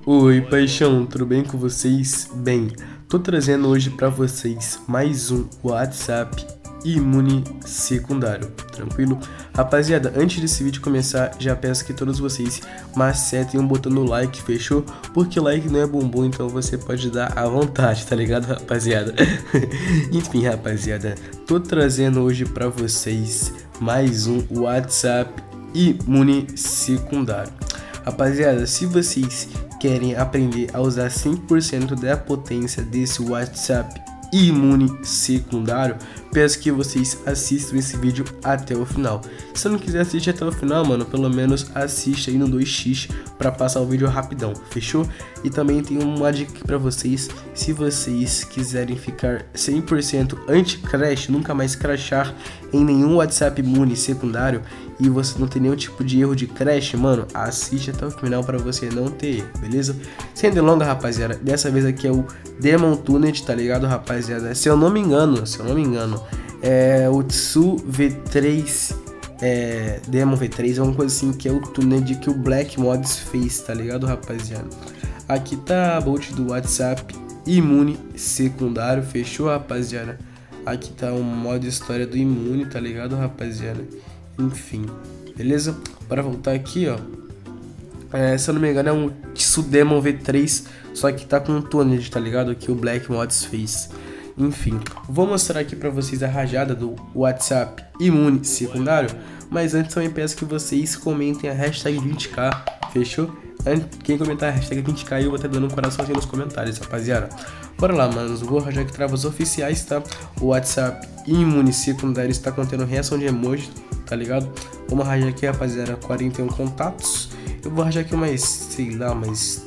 Oi, paixão, tudo bem com vocês? Bem, tô trazendo hoje pra vocês mais um WhatsApp imune secundário, tranquilo? Rapaziada, antes desse vídeo começar, já peço que todos vocês macetem um botão no like, fechou? Porque like não é bumbum, então você pode dar à vontade, tá ligado, rapaziada? Enfim, rapaziada, tô trazendo hoje pra vocês mais um WhatsApp imune secundário. Rapaziada, se vocês querem aprender a usar 100% da potência desse WhatsApp imune secundário, peço que vocês assistam esse vídeo até o final. Se não quiser assistir até o final, mano, pelo menos assiste aí no 2x para passar o vídeo rapidão, fechou? E também tem uma dica aqui para vocês: se vocês quiserem ficar 100% anti-crash, nunca mais crashar em nenhum WhatsApp imune secundário e você não tem nenhum tipo de erro de crash, mano, assiste até o final para você não ter erro, beleza? Sem delonga, rapaziada, dessa vez aqui é o Demon Tunet, tá ligado, rapaziada? Se eu não me engano, é o Tsu V3, Demon V3, alguma coisa assim, que é o Tunet que o Black Mods fez, tá ligado, rapaziada? Aqui tá a bolt do WhatsApp imune secundário, fechou, rapaziada? Aqui tá o modo história do imune, tá ligado, rapaziada? Enfim, beleza? Para voltar aqui, ó, se eu não me engano é um Tsu Demon V3, só que tá com um Tunet, tá ligado? Que o Black Mods fez. Enfim, vou mostrar aqui pra vocês a rajada do WhatsApp imune secundário, mas antes também peço que vocês comentem a hashtag 20k, fechou? Quem comentar a hashtag 20k eu vou estar dando um coraçãozinho nos comentários, rapaziada. Bora lá, manos, vou rajar aqui travas oficiais, tá? O WhatsApp imune secundário está contendo reação de emoji, tá ligado? Vamos rajar aqui, rapaziada, 41 contatos. Eu vou rajar aqui mais, sei lá, mais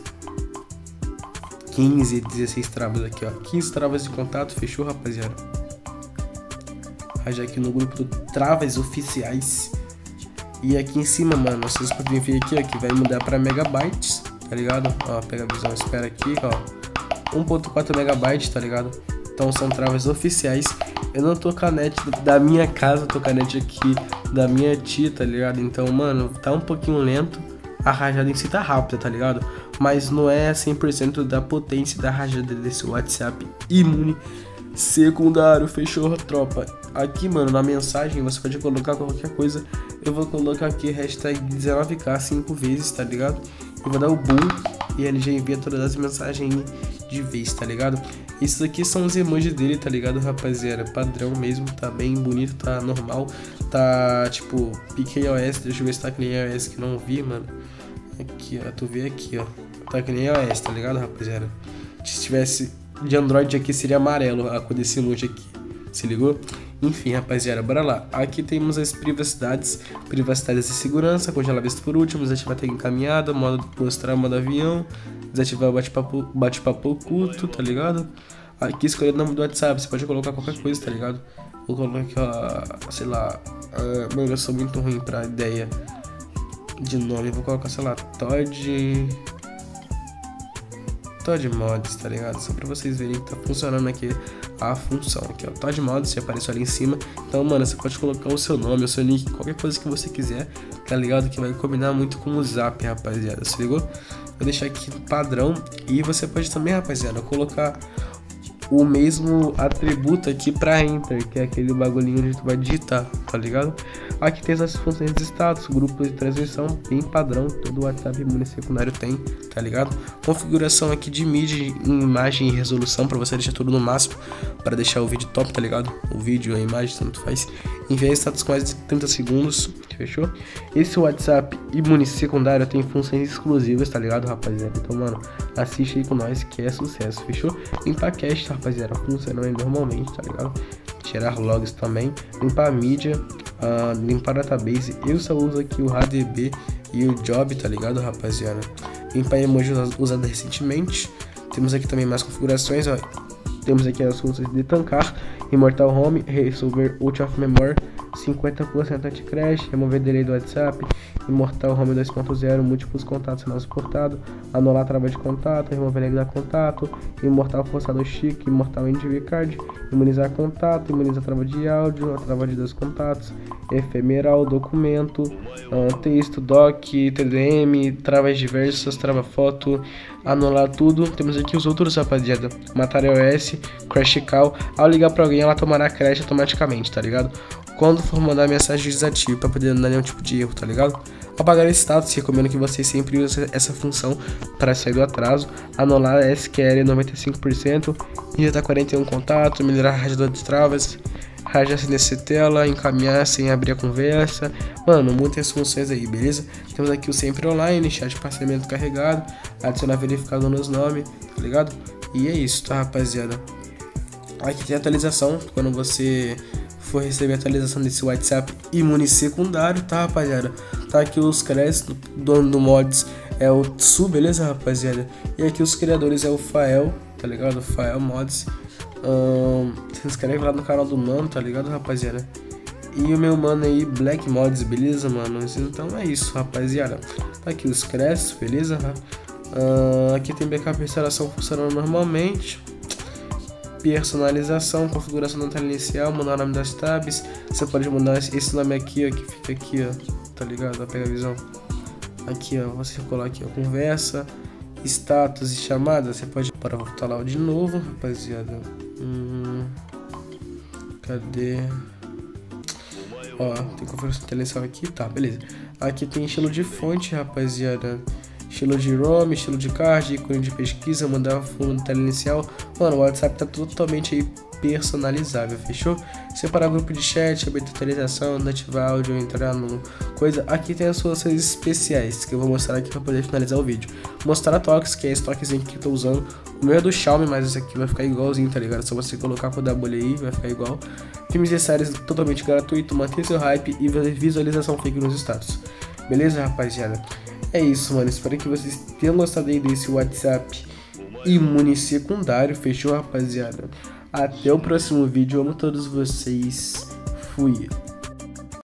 15, 16 travas aqui, ó. 15 travas de contato, fechou, rapaziada? Rajar aqui no grupo do travas oficiais. E aqui em cima, mano, vocês podem ver aqui, ó, que vai mudar para megabytes, tá ligado? Ó, pega a visão, espera aqui, ó. 1.4 megabytes, tá ligado? Então são travas oficiais. Eu não tô com a net da minha casa, tô com a net aqui da minha tia, tá ligado? Então, mano, tá um pouquinho lento. A rajada em si tá rápida, tá ligado? Mas não é 100% da potência da rajada desse WhatsApp imune secundário, fechou, tropa? Aqui, mano, na mensagem você pode colocar qualquer coisa. Eu vou colocar aqui hashtag 19k 5 vezes, tá ligado? Eu vou dar o boom e ele já envia todas as mensagens de vez, tá ligado? Isso aqui são os emojis dele, tá ligado, rapaziada? Padrão mesmo, tá bem bonito, tá normal. Tá tipo PKOS, deixa eu ver se tá que nem iOS que não vi, mano. Aqui, ó, tu vê aqui, ó. Tá que nem iOS, tá ligado, rapaziada? Se tivesse de Android aqui seria amarelo a cor desse emoji aqui, se ligou? Enfim, rapaziada, bora lá. Aqui temos as privacidades e segurança, congelar visto por último, desativar tag encaminhada, modo mostrar, modo avião, desativar o bate-papo oculto, tá ligado? Aqui escolher o nome do WhatsApp, você pode colocar qualquer coisa, tá ligado? Vou colocar aqui, ó, sei lá, mano, eu sou muito ruim pra ideia de nome, vou colocar, sei lá, Todd Mods, tá ligado? Só pra vocês verem que tá funcionando aqui a função aqui, ó. Todd Mods, já apareceu ali em cima. Então, mano, você pode colocar o seu nome, o seu nick, qualquer coisa que você quiser, tá ligado? Que vai combinar muito com o Zap, rapaziada, se ligou? Vou deixar aqui padrão. E você pode também, rapaziada, colocar o mesmo atributo aqui pra Enter, que é aquele bagulhinho onde tu vai digitar, tá ligado? Aqui tem as funções de status, grupos de transmissão, bem padrão, todo o WhatsApp imune secundário tem, tá ligado? Configuração aqui de mídia em imagem e resolução, pra você deixar tudo no máximo, pra deixar o vídeo top, tá ligado? O vídeo, a imagem, tanto faz. Enviar status com mais de 30 segundos, fechou? Esse WhatsApp imune secundário tem funções exclusivas, tá ligado, rapaziada? Então, mano, assiste aí com nós que é sucesso, fechou? Limpar cache, tá, rapaziada, funciona normalmente, tá ligado? Tirar logs também, limpar a mídia, limpar a database. Eu só uso aqui o HDB e o Job, tá ligado, rapaziada? Limpar emoji usado recentemente. Temos aqui também mais configurações, ó. Temos aqui as funções de tancar, Immortal Home, resolver out of memory, 50% anti-crash, remover delay do WhatsApp, Imortal Home 2.0, múltiplos contatos não suportado, anular trava de contato, remover negar contato, Imortal forçado chique, Imortal NDV card, imunizar contato, imunizar trava de áudio, trava de 2 contatos, efemeral, documento, texto, doc, TDM, travas diversas, trava foto, anular tudo. Temos aqui os outros, rapaziada, matar iOS, crash call, ao ligar pra alguém ela tomará crash automaticamente, tá ligado? Quando for mandar mensagem desativa pra poder não dar nenhum tipo de erro, tá ligado? Apagar status, recomendo que vocês sempre usem essa função para sair do atraso. Anular SQL 95%, injetar 41 contatos, melhorar radiador de travas, rajar sem descer tela, encaminhar sem abrir a conversa. Mano, muitas funções aí, beleza? Temos aqui o sempre online, chat de parcelamento carregado, adicionar verificador nos nomes, tá ligado? E é isso, tá, rapaziada? Aqui tem atualização, quando você for receber a atualização desse WhatsApp imune secundário, tá, rapaziada? Tá aqui os créditos, dono do mods é o Tsu, beleza, rapaziada? E aqui os criadores é o Fael, tá ligado? Fael Mods. Se inscreve lá no canal do mano, tá ligado, rapaziada? E o meu mano aí, Black Mods, beleza, mano? Então é isso, rapaziada. Tá aqui os créditos, beleza? Aqui tem backup e instalação funcionando normalmente. Personalização, configuração da tela inicial, mudar o nome das tabs. Você pode mudar esse nome aqui, ó, que fica aqui, ó, tá ligado? Pega a visão. Aqui, ó, você colar aqui, ó, conversa, status e chamada. Você pode para voltar lá de novo, rapaziada. Cadê? Ó, tem configuração da tela inicial aqui, tá, beleza. Aqui tem estilo de fonte, rapaziada. Estilo de ROM, estilo de card, ícone de pesquisa, mandar fundo da tela inicial. Mano, o WhatsApp tá totalmente aí personalizável, fechou? Separar grupo de chat, abrir atualização, ativar áudio, entrar no coisa. Aqui tem as soluções especiais que eu vou mostrar aqui para poder finalizar o vídeo. Mostrar toques, que é esse toquezinho que eu tô usando. O meu é do Xiaomi, mas esse aqui vai ficar igualzinho, tá ligado? Só você colocar com o W aí, vai ficar igual. Filmes e séries totalmente gratuito, manter seu hype e visualização fake nos status. Beleza, rapaziada? É isso, mano. Espero que vocês tenham gostado aí desse WhatsApp imune secundário. Fechou, rapaziada? Até o próximo vídeo. Amo todos vocês. Fui.